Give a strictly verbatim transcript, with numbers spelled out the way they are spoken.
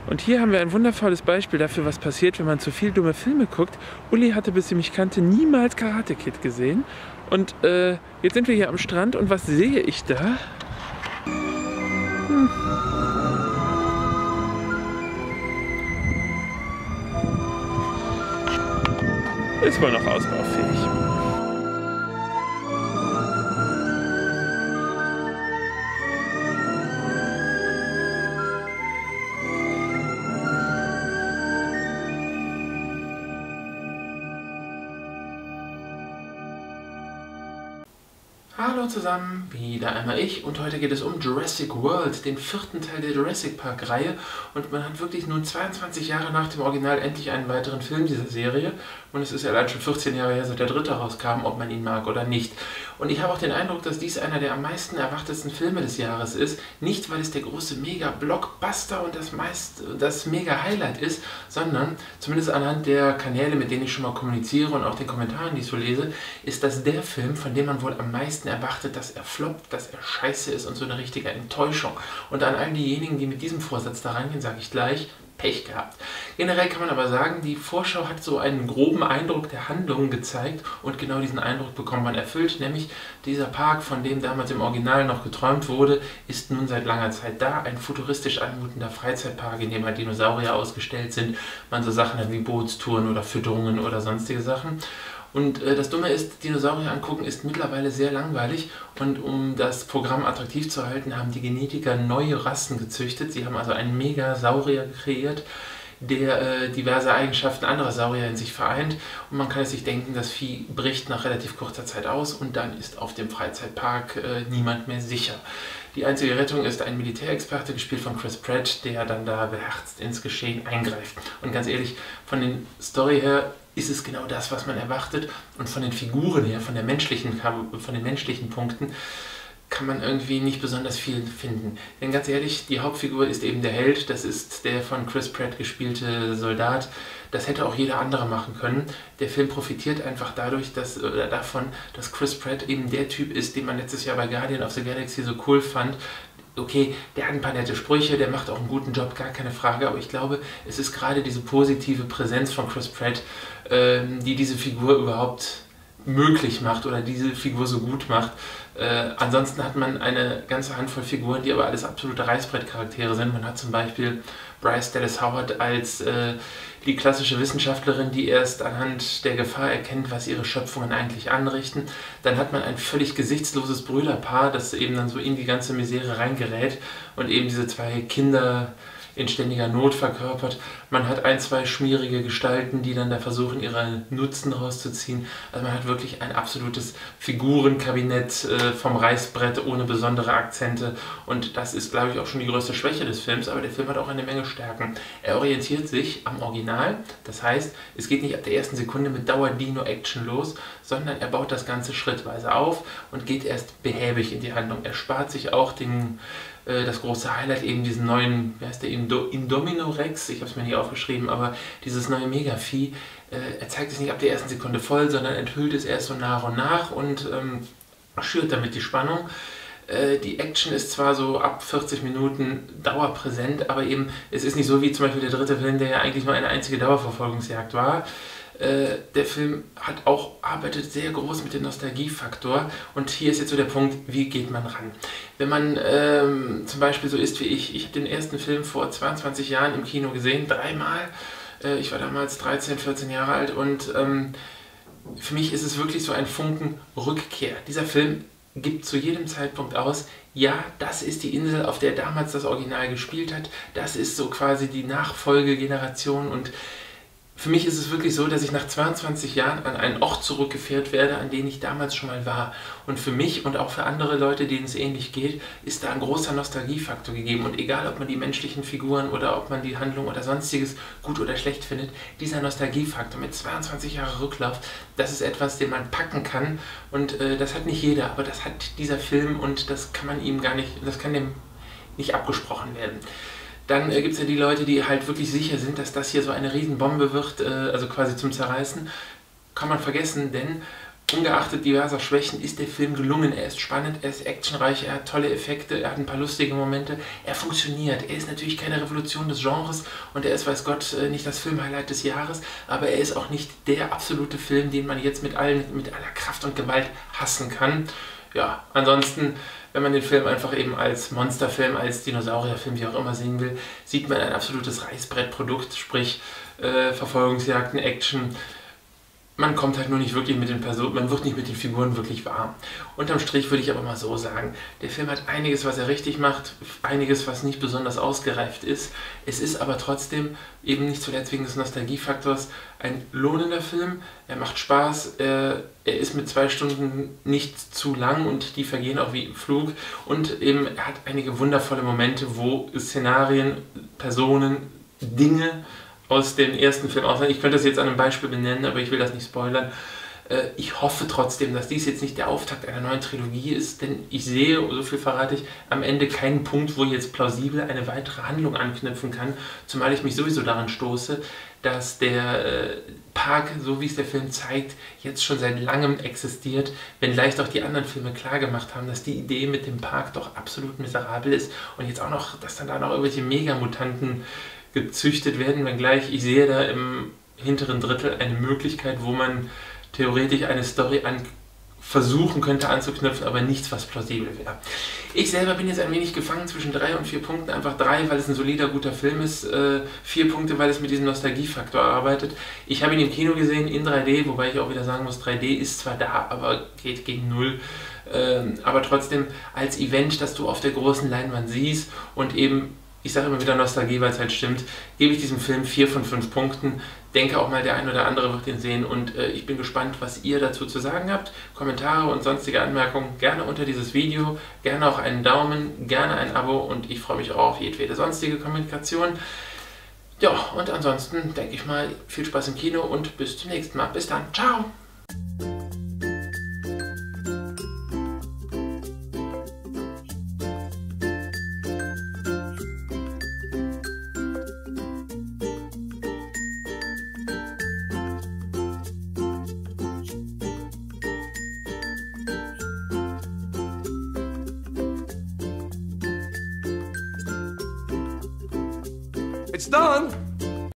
Und hier haben wir ein wundervolles Beispiel dafür, was passiert, wenn man zu viel dumme Filme guckt. Uli hatte, bis sie mich kannte, niemals Karate Kid gesehen. Und äh, jetzt sind wir hier am Strand und was sehe ich da? Hm. Ist wohl noch ausbaufähig. Hallo zusammen, wieder einmal ich und heute geht es um Jurassic World, den vierten Teil der Jurassic Park Reihe und man hat wirklich nun zweiundzwanzig Jahre nach dem Original endlich einen weiteren Film dieser Serie und es ist ja allein schon vierzehn Jahre her, seit der dritte rauskam, ob man ihn mag oder nicht. Und ich habe auch den Eindruck, dass dies einer der am meisten erwartetsten Filme des Jahres ist, nicht weil es der große Mega-Blockbuster und das, meist, das Mega-Highlight ist, sondern zumindest anhand der Kanäle, mit denen ich schon mal kommuniziere und auch den Kommentaren, die ich so lese, ist das der Film, von dem man wohl am meisten erwartet, dass er floppt, dass er scheiße ist und so eine richtige Enttäuschung. Und an all diejenigen, die mit diesem Vorsatz da reingehen, sage ich gleich, Pech gehabt. Generell kann man aber sagen, die Vorschau hat so einen groben Eindruck der Handlungen gezeigt und genau diesen Eindruck bekommt man erfüllt, nämlich dieser Park, von dem damals im Original noch geträumt wurde, ist nun seit langer Zeit da. Ein futuristisch anmutender Freizeitpark, in dem halt Dinosaurier ausgestellt sind, man so Sachen hat wie Bootstouren oder Fütterungen oder sonstige Sachen. Und äh, das Dumme ist, Dinosaurier angucken ist mittlerweile sehr langweilig und um das Programm attraktiv zu halten, haben die Genetiker neue Rassen gezüchtet. Sie haben also einen Megasaurier kreiert, der äh, diverse Eigenschaften anderer Saurier in sich vereint und man kann es sich denken, das Vieh bricht nach relativ kurzer Zeit aus und dann ist auf dem Freizeitpark äh, niemand mehr sicher. Die einzige Rettung ist ein Militärexperte, gespielt von Chris Pratt, der dann da beherzt ins Geschehen eingreift. Und ganz ehrlich, von der Story her ist es genau das, was man erwartet und von den Figuren her, von, der menschlichen, von den menschlichen Punkten, kann man irgendwie nicht besonders viel finden. Denn ganz ehrlich, die Hauptfigur ist eben der Held, das ist der von Chris Pratt gespielte Soldat. Das hätte auch jeder andere machen können. Der Film profitiert einfach dadurch, dass, oder davon, dass Chris Pratt eben der Typ ist, den man letztes Jahr bei Guardian of the Galaxy so cool fand. Okay, der hat ein paar nette Sprüche, der macht auch einen guten Job, gar keine Frage, aber ich glaube, es ist gerade diese positive Präsenz von Chris Pratt, ähm, die diese Figur überhaupt möglich macht oder diese Figur so gut macht. Äh, ansonsten hat man eine ganze Handvoll Figuren, die aber alles absolute Reißbrettcharaktere sind. Man hat zum Beispiel Bryce Dallas Howard als äh, die klassische Wissenschaftlerin, die erst anhand der Gefahr erkennt, was ihre Schöpfungen eigentlich anrichten. Dann hat man ein völlig gesichtsloses Brüderpaar, das eben dann so in die ganze Misere reingerät und eben diese zwei Kinder in ständiger Not verkörpert. Man hat ein, zwei schmierige Gestalten, die dann da versuchen, ihre Nutzen rauszuziehen. Also man hat wirklich ein absolutes Figurenkabinett äh, vom Reißbrett ohne besondere Akzente. Und das ist, glaube ich, auch schon die größte Schwäche des Films, aber der Film hat auch eine Menge Stärken. Er orientiert sich am Original, das heißt, es geht nicht ab der ersten Sekunde mit Dauer-Dino-Action los, sondern er baut das Ganze schrittweise auf und geht erst behäbig in die Handlung. Er spart sich auch den das große Highlight, eben diesen neuen, wie heißt der, Indo Indominorex, ich habe es mir nicht aufgeschrieben, aber dieses neue Megavieh, äh, er zeigt es nicht ab der ersten Sekunde voll, sondern enthüllt es erst so nach und nach und ähm, schürt damit die Spannung. Äh, die Action ist zwar so ab vierzig Minuten dauerpräsent, aber eben, es ist nicht so wie zum Beispiel der dritte Film, der ja eigentlich nur eine einzige Dauerverfolgungsjagd war. Äh, der Film hat auch, arbeitet sehr groß mit dem Nostalgiefaktor und hier ist jetzt so der Punkt, wie geht man ran? Wenn man ähm, zum Beispiel so ist wie ich, ich habe den ersten Film vor zweiundzwanzig Jahren im Kino gesehen, dreimal, äh, ich war damals dreizehn, vierzehn Jahre alt und ähm, für mich ist es wirklich so ein Funken Rückkehr. Dieser Film gibt zu jedem Zeitpunkt aus, ja, das ist die Insel, auf der damals das Original gespielt hat, das ist so quasi die Nachfolgegeneration und für mich ist es wirklich so, dass ich nach zweiundzwanzig Jahren an einen Ort zurückgeführt werde, an den ich damals schon mal war. Und für mich und auch für andere Leute, denen es ähnlich geht, ist da ein großer Nostalgiefaktor gegeben. Und egal, ob man die menschlichen Figuren oder ob man die Handlung oder sonstiges gut oder schlecht findet, dieser Nostalgiefaktor mit zweiundzwanzig Jahren Rücklauf, das ist etwas, den man packen kann. Und äh, das hat nicht jeder, aber das hat dieser Film und das kann man ihm gar nicht, das kann dem nicht abgesprochen werden. Dann äh, gibt es ja die Leute, die halt wirklich sicher sind, dass das hier so eine Riesenbombe wird, äh, also quasi zum Zerreißen. Kann man vergessen, denn ungeachtet diverser Schwächen ist der Film gelungen. Er ist spannend, er ist actionreich, er hat tolle Effekte, er hat ein paar lustige Momente. Er funktioniert. Er ist natürlich keine Revolution des Genres und er ist, weiß Gott, nicht das Filmhighlight des Jahres, aber er ist auch nicht der absolute Film, den man jetzt mit, allen, mit aller Kraft und Gewalt hassen kann. Ja, ansonsten, wenn man den Film einfach eben als Monsterfilm, als Dinosaurierfilm, wie auch immer sehen will, sieht man ein absolutes Reißbrettprodukt, sprich äh, Verfolgungsjagden, Action. Man kommt halt nur nicht wirklich mit den Personen, man wird nicht mit den Figuren wirklich warm. Unterm Strich würde ich aber mal so sagen, der Film hat einiges, was er richtig macht, einiges, was nicht besonders ausgereift ist. Es ist aber trotzdem, eben nicht zuletzt wegen des Nostalgiefaktors, ein lohnender Film. Er macht Spaß, er, er ist mit zwei Stunden nicht zu lang und die vergehen auch wie im Flug. Und eben, er hat einige wundervolle Momente, wo Szenarien, Personen, Dinge aus dem ersten Film aus. Ich könnte das jetzt an einem Beispiel benennen, aber ich will das nicht spoilern. Ich hoffe trotzdem, dass dies jetzt nicht der Auftakt einer neuen Trilogie ist, denn ich sehe, so viel verrate ich, am Ende keinen Punkt, wo ich jetzt plausibel eine weitere Handlung anknüpfen kann, zumal ich mich sowieso daran stoße, dass der Park, so wie es der Film zeigt, jetzt schon seit langem existiert, wenngleich auch die anderen Filme klargemacht haben, dass die Idee mit dem Park doch absolut miserabel ist und jetzt auch noch, dass dann da noch irgendwelche Megamutanten gezüchtet werden, wenngleich ich sehe da im hinteren Drittel eine Möglichkeit, wo man theoretisch eine Story an versuchen könnte anzuknüpfen, aber nichts, was plausibel wäre. Ich selber bin jetzt ein wenig gefangen zwischen drei und vier Punkten. Einfach drei, weil es ein solider, guter Film ist. Äh, vier Punkte, weil es mit diesem Nostalgiefaktor arbeitet. Ich habe ihn im Kino gesehen, in drei D, wobei ich auch wieder sagen muss, drei D ist zwar da, aber geht gegen null. Ähm, aber trotzdem als Event, das du auf der großen Leinwand siehst und eben, ich sage immer wieder Nostalgie, weil es halt stimmt, gebe ich diesem Film vier von fünf Punkten. Denke auch mal, der ein oder andere wird ihn sehen und äh, ich bin gespannt, was ihr dazu zu sagen habt. Kommentare und sonstige Anmerkungen gerne unter dieses Video, gerne auch einen Daumen, gerne ein Abo und ich freue mich auch auf jedwede sonstige Kommunikation. Ja, und ansonsten denke ich mal, viel Spaß im Kino und bis zum nächsten Mal. Bis dann, ciao! It's done.